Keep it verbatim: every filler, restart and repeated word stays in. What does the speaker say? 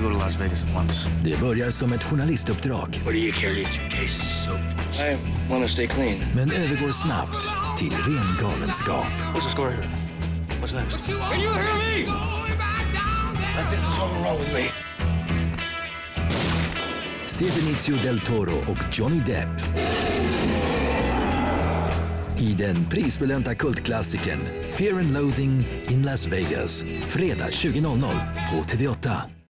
go to Las Vegas at once. Det börjar som ett journalistuppdrag. What do you carry in two cases of soap? I want to stay clean. Men övergår snabbt till ren galenskap. What's the score here? What's next? Can you hear me? I think there's something wrong with me. Se Benicio del Toro och Johnny Depp i den prisbelönta kultklassikern Fear and Loathing in Las Vegas, fredag tjugo noll noll på T V åtta.